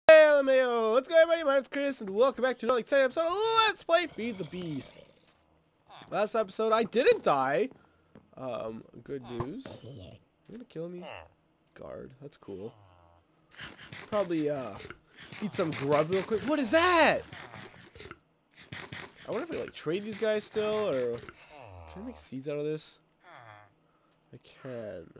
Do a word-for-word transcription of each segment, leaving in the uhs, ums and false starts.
Hey, L M A O! What's going on, everybody? My name's Chris, and welcome back to another exciting episode of Let's Play Feed the Beast. Last episode, I didn't die. Um, good news. You're gonna kill me? Guard. That's cool. Probably, uh, eat some grub real quick. What is that? I wonder if I, like, trade these guys still, or... Can I make seeds out of this? I can.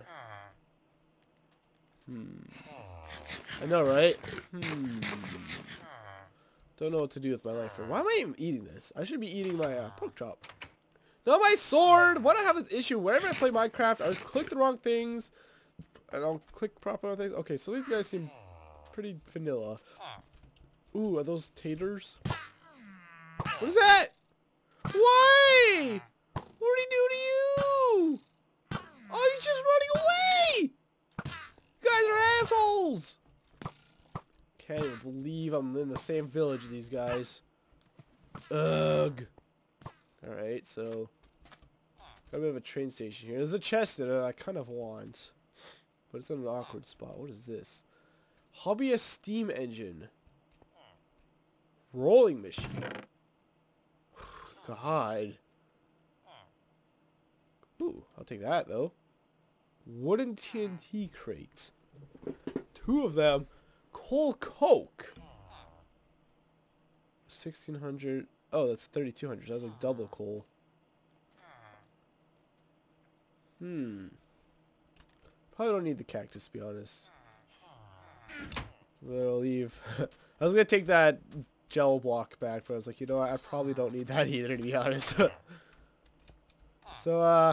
Hmm. I know, right? Hmm. Don't know what to do with my life. Why am I even eating this? I should be eating my uh, pork chop. No, my sword! Why do I have this issue? Whenever I play Minecraft, I always click the wrong things. I don't click proper things. Okay, so these guys seem pretty vanilla. Ooh, are those taters? What is that? Why? What did he do to you? Oh, he's just running away! You guys are assholes! Can't even believe I'm in the same village as these guys. Ugh. Alright, so... Got a bit of a train station here. There's a chest in it I kind of want. But it's in an awkward spot. What is this? Hobbyist steam engine. Rolling machine. God. Ooh, I'll take that though. Wooden T N T crates. Two of them. Coal coke. sixteen hundred. Oh, that's thirty-two hundred. That's like double coal. Hmm. Probably don't need the cactus, to be honest. I'll leave. I was gonna take that gel block back, but I was like, you know what? I probably don't need that either, to be honest. So, uh...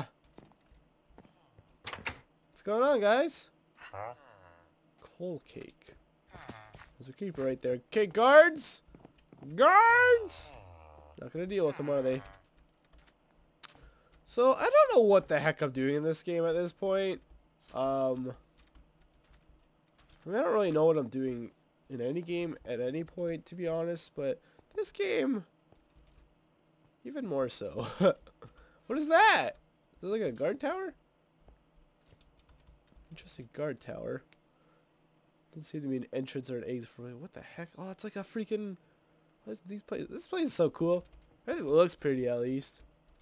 what's going on, guys? Coal cake. There's a creeper right there. Okay, guards! Guards! Not gonna deal with them, are they? So, I don't know what the heck I'm doing in this game at this point. Um... I mean, I don't really know what I'm doing in any game at any point, to be honest, but this game... even more so. What is that? Is it like a guard tower? Interesting guard tower. Doesn't seem to be an entrance or an exit for me. What the heck? Oh, it's like a freaking... What's these places? This place is so cool. I think it looks pretty at least.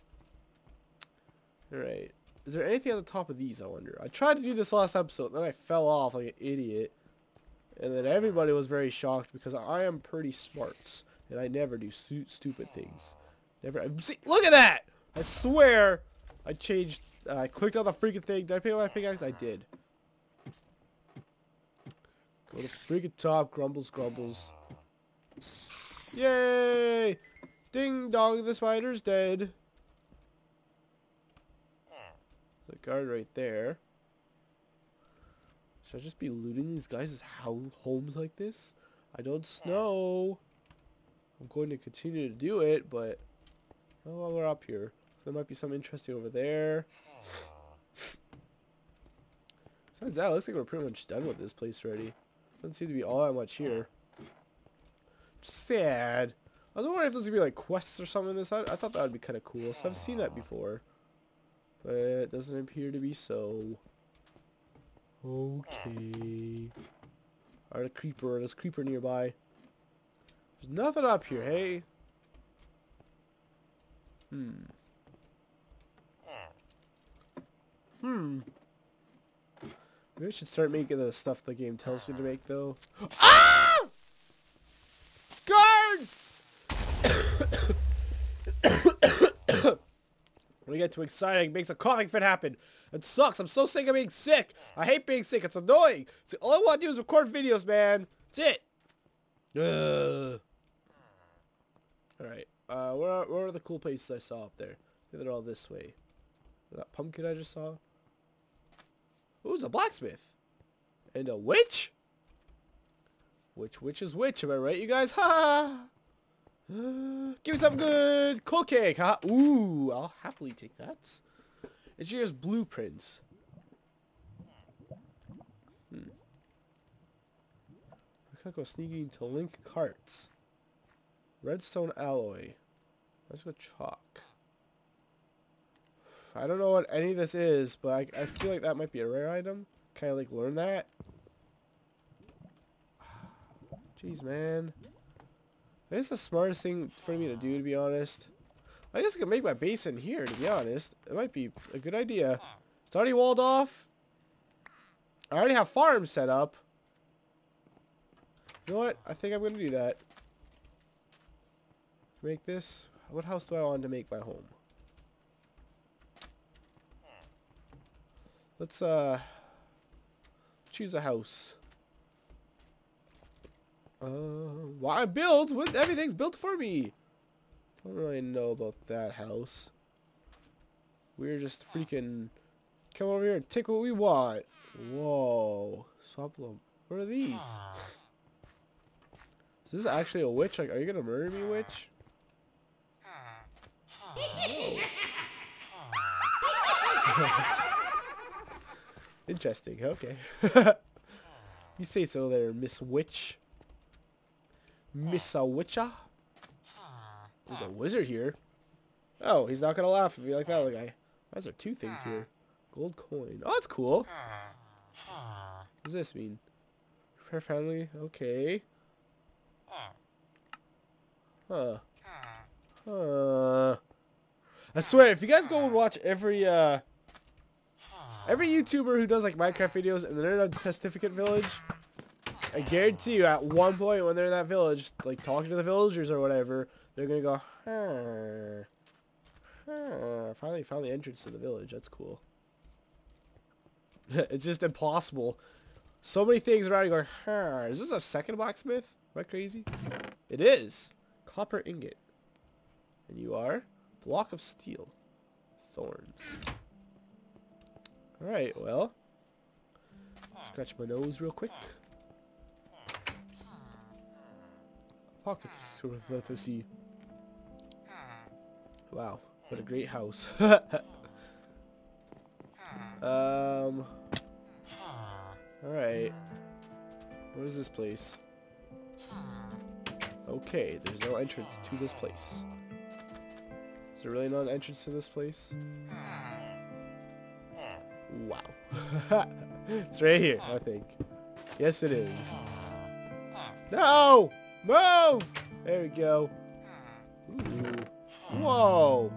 Alright. Is there anything at the top of these, I wonder? I tried to do this last episode, then I fell off like an idiot. And then everybody was very shocked because I am pretty smart. And I never do stu stupid things. Never. See, look at that! I swear I changed. Uh, I clicked on the freaking thing. Did I pick up my pickaxe? I did. Go to freaking top. Grumbles, grumbles. Yay! Ding dong, the spider's dead. There's a guard right there. Should I just be looting these guys' homes like this? I don't know. I'm going to continue to do it, but... oh, well, we're up here. So there might be something interesting over there. Besides that, it looks like we're pretty much done with this place already. Doesn't seem to be all that much here. Just sad. I was wondering if there's gonna be like quests or something in this. I, I thought that would be kind of cool. So I've seen that before, but it doesn't appear to be so. Okay. Alright, a creeper. There's a creeper nearby. There's nothing up here. Hey. Hmm. Hmm. Maybe I should start making the stuff the game tells me to make, though. Ah! Guards! When I get too excited, it makes a coughing fit happen. It sucks. I'm so sick of being sick. I hate being sick. It's annoying. See, all I want to do is record videos, man. That's it. Ugh. Alright. Uh, where are, where are the cool places I saw up there? I think they're all this way. That pumpkin I just saw. Ooh, it's a blacksmith. And a witch? Which witch is which? Am I right, you guys? Ha! Uh, give me something good. Coal cake. Ha! Ooh, I'll happily take that. Engineer's blueprints. Hmm. I can't go sneaking to link carts. Redstone alloy. Let's go chalk. I don't know what any of this is, but I, I feel like that might be a rare item. Can I like learn that? Jeez, man. I guess the smartest thing for me to do, to be honest. I guess I could make my base in here, to be honest. It might be a good idea. It's already walled off. I already have farms set up. You know what? I think I'm going to do that. Make this. What house do I want to make my home? Let's uh choose a house. Uh, why build? What? Everything's built for me. Don't really know about that house. We're just freaking come over here and take what we want. Whoa. Swap them. What are these? Is this actually a witch? Like, are you gonna murder me, witch? Oh. Interesting. Okay. You say so there, Miss Witch. Miss a Witcher. There's a wizard here. Oh, he's not gonna laugh at me like that other guy. Why is there two things here? Gold coin. Oh, that's cool. What does this mean? Repair family. Okay. Huh. Huh. I swear, if you guys go and watch every uh, every YouTuber who does like Minecraft videos and they're in a testificate village, I guarantee you, at one point when they're in that village, like talking to the villagers or whatever, they're gonna go, huh, huh. Finally found the entrance to the village. That's cool. It's just impossible. So many things around. You going, huh. Is this a second blacksmith? Am I crazy? It is. Copper ingot. And you are? Block of steel. Thorns. Alright, well. Scratch my nose real quick. Pocket literacy. Wow, what a great house. um. Alright. What is this place? Okay, there's no entrance to this place. Is there really not an entrance to this place? Wow. It's right here, I think. Yes, it is. No! Move! There we go. Ooh. Whoa!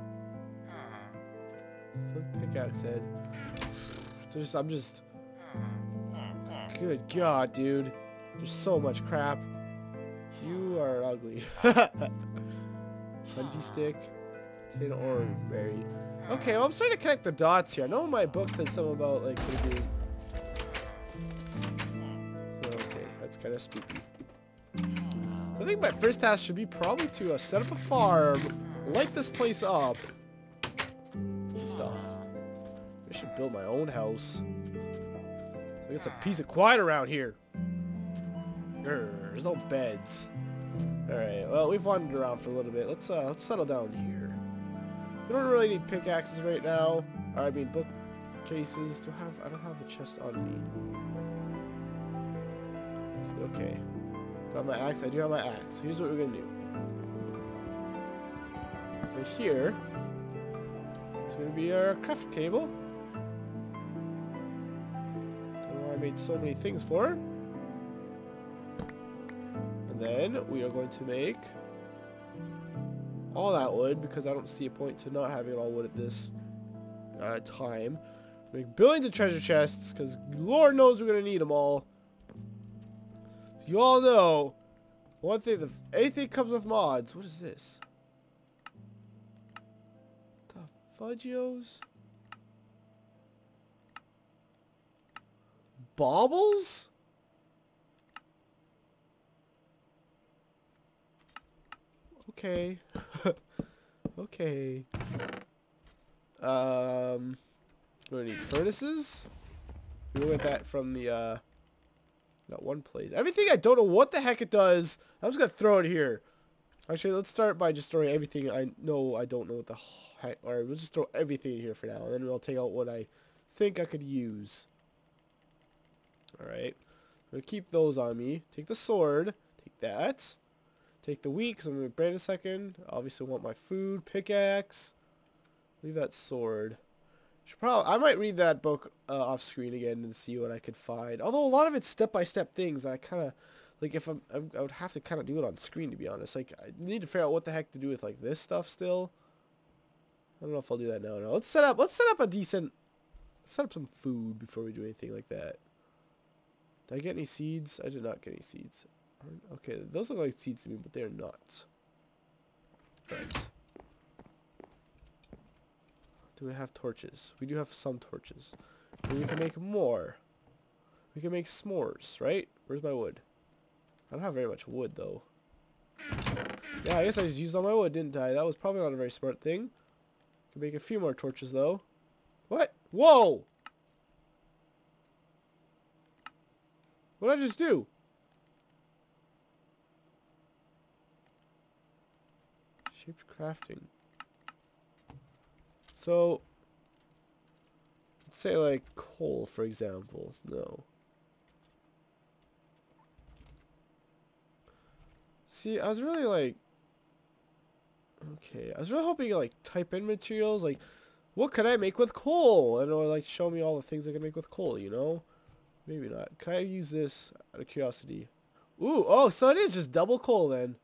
Flip pickaxe head. So just, I'm just... Good God, dude. There's so much crap. You are ugly. Hunty stick. Tin ore berry. Okay, well, I'm starting to connect the dots here. I know my book said something about, like, there being... Okay, that's kind of spooky. I think my first task should be probably to uh, set up a farm, light this place up, and stuff. I should build my own house. So I get some peace and quiet around here. Grr, there's no beds. All right, well, we've wandered around for a little bit. Let's uh, let's settle down here. We don't really need pickaxes right now. Or, I mean, bookcases. Do I have? I don't have a chest on me. Okay. Got my axe. I do have my axe. Here's what we're gonna do. Right here is gonna be our crafting table. Don't know why I made so many things for. And then we are going to make all that wood because I don't see a point to not having it all wood at this uh, time. Make billions of treasure chests because Lord knows we're gonna need them all. You all know, one thing, the anything comes with mods. What is this? The Fudgios? Baubles? Okay. Okay. Um, we're gonna need furnaces. We will get that from the, uh, Not one place. Everything I don't know what the heck it does. I'm just gonna throw it here. Actually, let's start by just throwing everything I know I don't know what the heck. Or we'll just throw everything in here for now, and then we'll take out what I think I could use. All right. I'm gonna keep those on me. Take the sword. Take that. Take the wheat, because I'm gonna break in a second. Obviously, want my food. Pickaxe. Leave that sword. Should probably, I might read that book uh, off screen again and see what I could find. Although a lot of it's step-by-step things, I kind of like if I'm, I'm I would have to kind of do it on screen, to be honest. Like I need to figure out what the heck to do with like this stuff still. I don't know if I'll do that now. No, let's set up. Let's set up a decent. Set up some food before we do anything like that. Did I get any seeds? I did not get any seeds. Okay, those look like seeds to me, but they're not. Right. Do we have torches? We do have some torches. And we can make more. We can make s'mores, right? Where's my wood? I don't have very much wood, though. Yeah, I guess I just used all my wood, didn't I? That was probably not a very smart thing. Can make a few more torches, though. What? Whoa! What did I just do? Shaped crafting. So, let's say like coal, for example. No. See, I was really like, okay, I was really hoping you could like type in materials, like, what could I make with coal? And it would like show me all the things I can make with coal, you know? Maybe not. Can I use this out of curiosity? Ooh, oh, so it is just double coal then.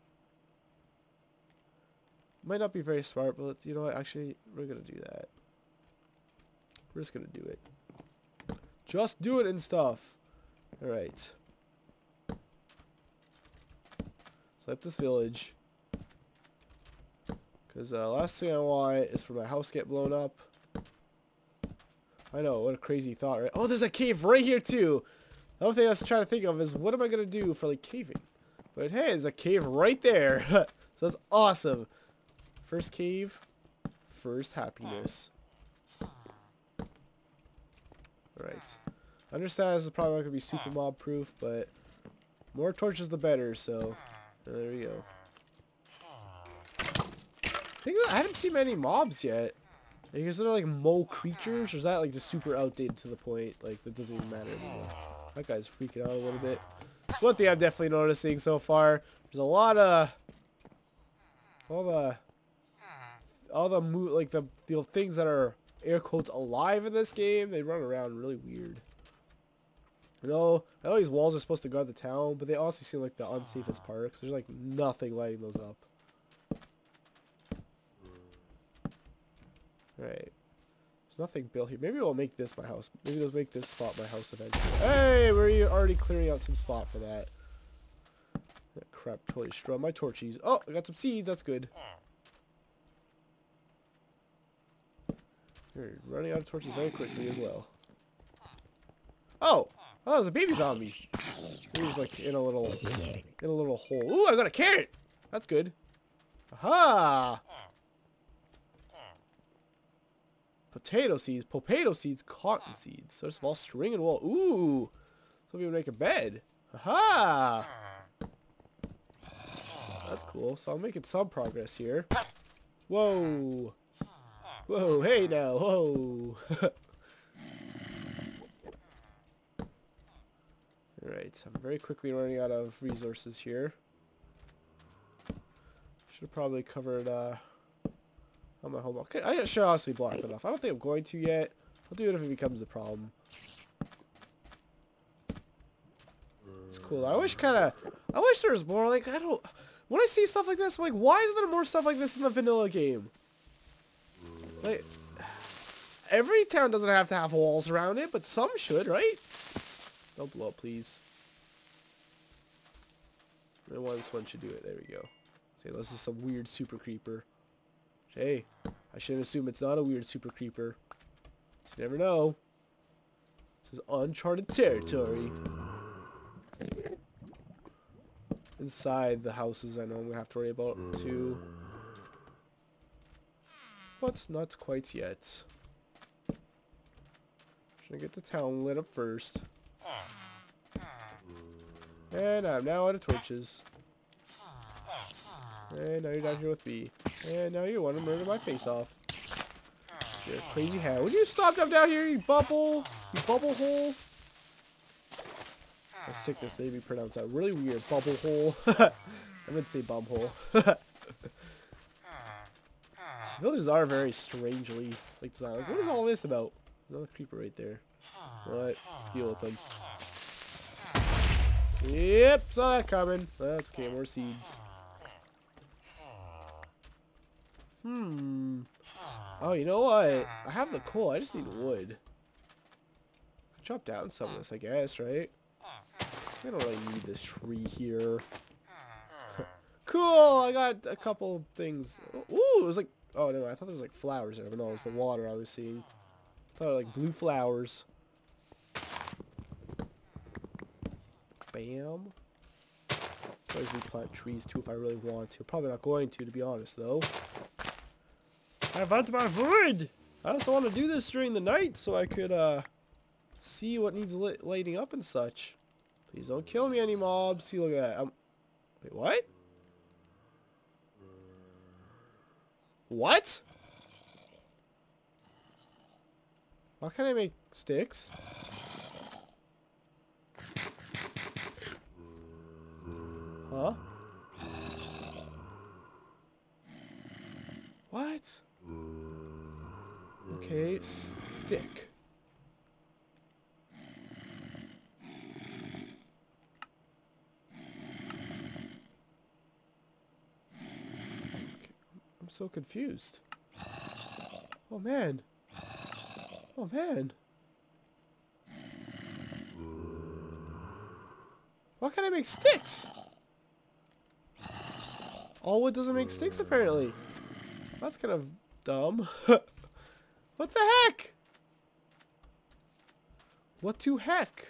Might not be very smart, but you know what? Actually, we're gonna do that. We're just gonna do it. Just do it and stuff. Alright. Select this village. Because uh, last thing I want is for my house to get blown up. I know, what a crazy thought, right? Oh, there's a cave right here too. The other thing I was trying to think of is what am I gonna do for like caving? But hey, there's a cave right there. So that's awesome. First cave, first happiness. Alright. I understand this is probably not going to be super mob proof, but more torches the better, so there we go. I think I haven't seen many mobs yet. Like, is there like mole creatures, or is that like just super outdated to the point? Like, that doesn't even matter anymore. That guy's freaking out a little bit. It's one thing I'm definitely noticing so far. There's a lot of... All the... All the mo like the, the things that are air quotes alive in this game, they run around really weird. You know, I know these walls are supposed to guard the town, but they also seem like the unsafest part because there's like nothing lighting those up. Right. There's nothing built here. Maybe we'll make this my house. Maybe we'll make this spot my house eventually. Hey, we're already clearing out some spot for that. That crap, totally destroyed my torchies. Oh, I got some seeds. That's good. You're running out of torches very quickly as well. Oh! Oh, that was a baby zombie. He was like in a little in a little hole. Ooh, I got a carrot! That's good. Aha! Potato seeds, potato seeds, cotton seeds. First of all, string and wool. Ooh! Somebody would make a bed. Aha! That's cool. So I'm making some progress here. Whoa! Whoa, hey now, whoa. Alright, I'm very quickly running out of resources here. Should have probably covered uh, on my home. Okay, I should honestly block it off. I don't think I'm going to yet. I'll do it if it becomes a problem. It's cool. I wish kind of, I wish there was more, like, I don't, when I see stuff like this, I'm like, why isn't there more stuff like this in the vanilla game? Like, every town doesn't have to have walls around it, but some should, right? Don't blow up, please. And one, this one should do it. There we go. Say, this is some weird super creeper. Hey, I shouldn't assume it's not a weird super creeper. You never know. This is uncharted territory. Inside the houses, I know I'm gonna have to worry about too. But not quite yet. Should I get the town lit up first? And I'm now out of torches. And now you're down here with me. And now you want to murder my face off. You're a crazy hat. Would you stop up down here, you bubble? You bubble hole? My sickness made me pronounce that really weird. Bubble hole. I would say bum hole. Villages are very strangely like designed. Like, what is all this about? Another creeper right there. What? Let's deal with them. Yep, saw that coming. That's okay, more seeds. Hmm. Oh, you know what? I have the coal. I just need wood. Chop down some of this, I guess, right? I don't really need this tree here. Cool! I got a couple things. Ooh, it was like... Oh, no, I thought there was like flowers there, but no, it was the water I was seeing. I thought it was like blue flowers. Bam. I usually plant trees too if I really want to. Probably not going to, to be honest, though. I found my wood! I also want to do this during the night so I could, uh... see what needs lit lighting up and such. Please don't kill me, any mobs. See, look at that. I'm... Wait, what? What? How can I make sticks? Huh? What? Okay, stick. I'm so confused. Oh man. Oh man. Why can't I make sticks? All wood doesn't make sticks apparently. That's kind of dumb. What the heck? What to heck?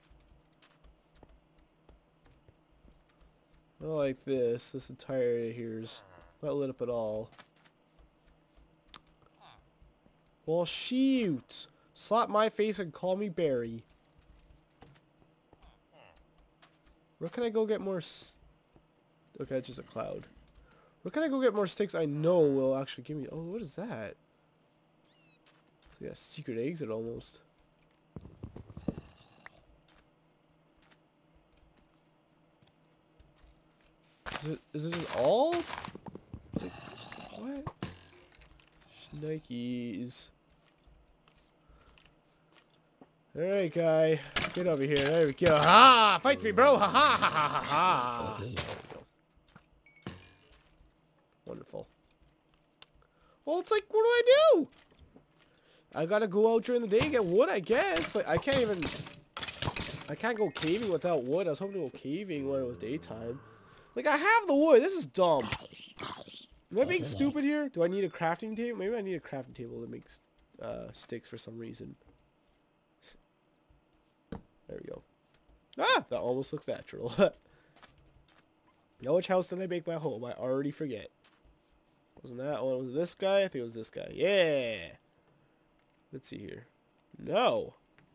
I like this. This entire area here's not lit up at all. Well, shoot. Slap my face and call me Barry. Where can I go get more s Okay, it's just a cloud. Where can I go get more sticks I know will actually give me... Oh, what is that? It's like a secret exit almost. Is it, is it just all? Like, what? Shnikes. Alright, guy. Get over here. There we go. Ha! Fight me, bro! Ha ha ha ha ha ha! There we go. Wonderful. Well, it's like, what do I do? I gotta go out during the day and get wood, I guess. Like, I can't even... I can't go caving without wood. I was hoping to go caving when it was daytime. Like, I have the wood. This is dumb. Am I being stupid here? Do I need a crafting table? Maybe I need a crafting table that makes uh, sticks for some reason. There we go. Ah! That almost looks natural. Now, which house did I make my home? I already forget. Wasn't that one? Was it this guy? I think it was this guy. Yeah! Let's see here. No!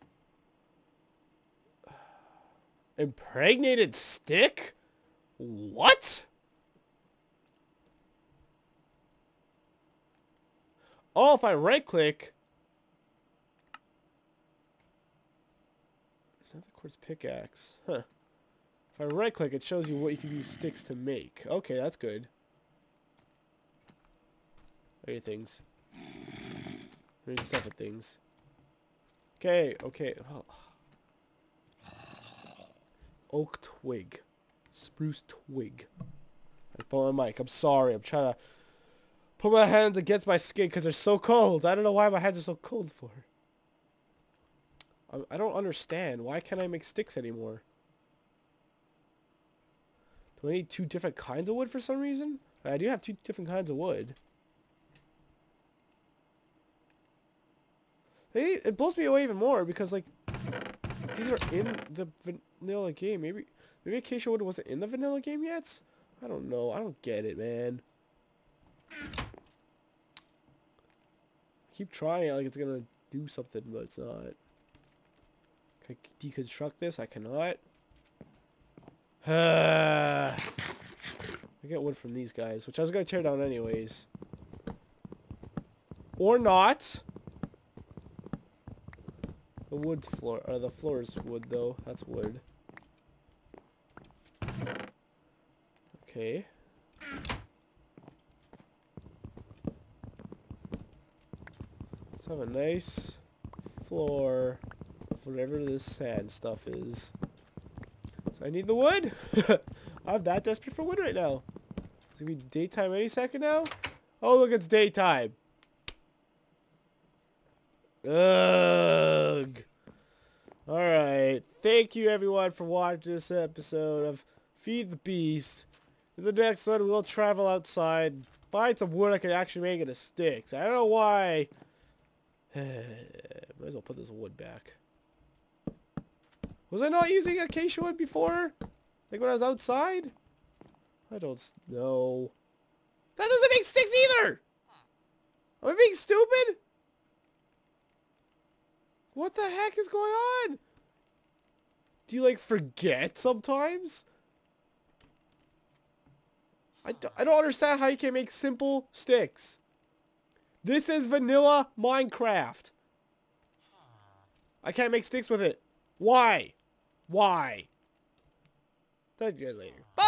Impregnated stick? What? Oh, if I right click. Another quartz pickaxe. Huh. If I right click, it shows you what you can use sticks to make. Okay, that's good. There are things. Read stuff at things. Okay, okay. Oh. Oak twig. Spruce twig. I put my mic. I'm sorry. I'm trying to put my hands against my skin because they're so cold. I don't know why my hands are so cold for. I, I don't understand. Why can't I make sticks anymore? Do I need two different kinds of wood for some reason? I do have two different kinds of wood. It, it blows me away even more because, like, these are in the vanilla game. Maybe... Maybe acacia wood wasn't in the vanilla game yet? I don't know. I don't get it, man. I keep trying like it's gonna do something, but it's not. Can I deconstruct this? I cannot. I get wood from these guys, which I was gonna tear down anyways. Or not. The wood floor, or the floor is wood though. That's wood. Okay. Let's have a nice floor of whatever this sand stuff is. So I need the wood. I'm that desperate for wood right now. It's gonna be daytime any second now. Oh, look, it's daytime. Ugh. Alright. Thank you, everyone, for watching this episode of Feed the Beast. In the next one, we'll travel outside, find some wood I can actually make into sticks. I don't know why. Might as well put this wood back. Was I not using acacia wood before? Like when I was outside? I don't know. That doesn't make sticks either! Am I being stupid? What the heck is going on? Do you like forget sometimes? I don't, I don't understand how you can make simple sticks. This is vanilla Minecraft. I can't make sticks with it. Why? Why? Talk to you guys later. Bye!